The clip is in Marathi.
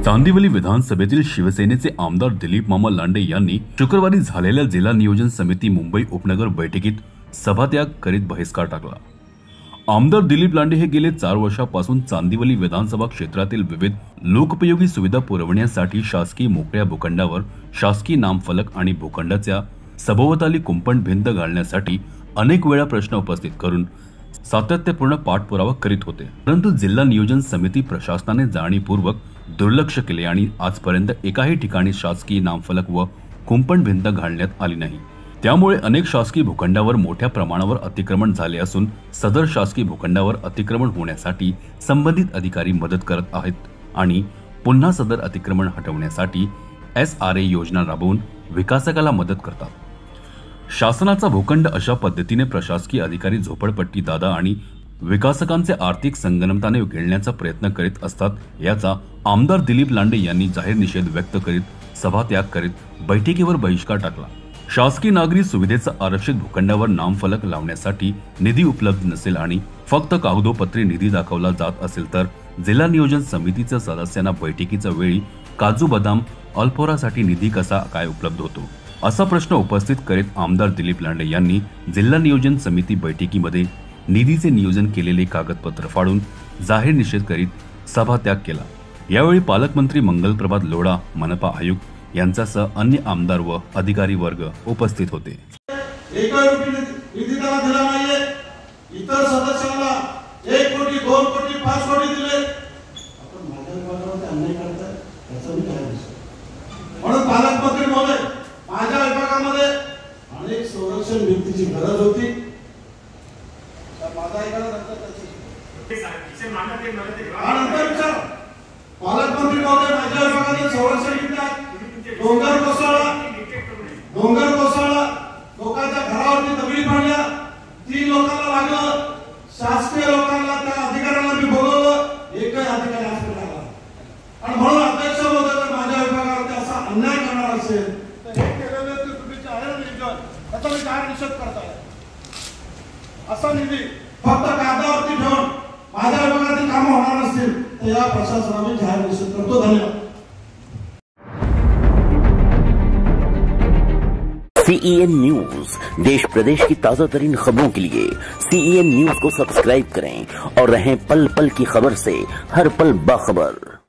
चांदिवली विधानसभेतील शिवसेनेचे आमदार दिलीप मामा लांडे यांनी शुक्रवारी झालेल्या जिल्हा नियोजन समिती मुंबई उपनगर बैठकीत सभात्याग करीत बहिष्कार टाकला। आमदार दिलीप लांडे हे गेले 4 वर्षांपासून चांदिवली विधानसभा क्षेत्रातील विविध लोकोपयोगी सुविधा पुरवण्यासाठी शासकीय मोकळ्या भूखंडावर शासकीय नामफलक आणि भूखंडाच्या सभोवताली कुंपण भिंत घालण्यासाठी अनेक वेळा प्रश्न उपस्थित करून सातत्यपूर्ण पाठपुरावा करीत होते, परंतु जिल्हा नियोजन समिती प्रशासनाने जाणीवपूर्वक दुर्लक्ष केले आणि आजपर्यंत एकाही ठिकाणी शासकीय नामफलक व कुंपण भिंत घालण्यात आली नाही। त्यामुळे अनेक शासकीय भूखंडावर मोठ्या प्रमाणावर अतिक्रमण झाले असून सदर शासकीय भूखंडावर अतिक्रमण होण्यासाठी संबंधित अधिकारी मदत करत आहेत आणि पुन्हा सदर अतिक्रमण हटवण्यासाठी SRA योजना राबवून विकासकाला मदत करतात। शासनाचा भूखंड अशा पद्धतीने प्रशासकीय अधिकारी झोपडपट्टी दादा आणि विकासकांचे आर्थिक संगनमताने घेण्याचा प्रयत्न करीत असतात, याचा आमदार दिलीप लांडे यांनी जाहीर निषेध व्यक्त करीत सभात्याग करीत बैठकीवर बहिष्कार टाकला। शासकीय नागरी सुविधेचा आरक्षित भूखंडावर नामफलक लावण्यासाठी निधी उपलब्ध नसेल आणि फक्त कागदोपत्री निधी दाखवला जात असेल तर जिल्हा नियोजन समितीच्या सदस्यांना बैठकीच्या वेळी काजू बदाम अल्पोरासाठी निधी कसा काय उपलब्ध होतो, असा प्रश्न उपस्थित करीत आमदार दिलीप लांडे यांनी जिल्हा नियोजन समिती बैठकीमध्ये निधीचे नियोजन केलेले कागदपत्र फाडून जाहीर निषेध करीत सभात्याग केला। यावेळी पालकमंत्री मंगलप्रभात लोढा, मनपा आयुक्त यांच्यासह अन्य आमदार व अधिकारी वर्ग उपस्थित होते। इतर सदस्यांना 1 कोटी 2 कोटी 5 कोटी दिले, आपण माझ्या विभागावर अन्याय करताय याचा मी काय दिसतो। म्हणून पालकमंत्री महोदय, माझ्या विभागामध्ये अनेक संरक्षण भिंतीची गरज होती, माझा ऐकायला नंतर पालकमंत्री महोदय, माझ्या विभागातील संरक्षण भिंत डोंगर कोसळला, लोकांच्या घरावरती दगडी पडल्या, 3 लोकांना लागलं, शासकीय लोकांना त्या अधिकाऱ्यांना मी बोलवलं, एकही अधिकारी हॉस्पिटलला आला आणि म्हणून अध्यक्ष महोदय, जर माझ्या विभागावरती असा अन्याय करणार असेल तर हे केलेले ते तुम्ही जाहीर नियोजन त्याचा मी जाहीर निषेध करताय। असा निधी फक्त कागदावरती ठेवून माझ्या विभागातील कामं होणार नसतील तर या प्रशासनाने जाहीर निषेध करतो। धन्यवाद। CEN न्यूज, देश प्रदेश की ताजा तरीन खबरों के लिए CEN न्यूज को सब्सक्राइब करें और रहें पल पल की खबर से हर पल बाखबर।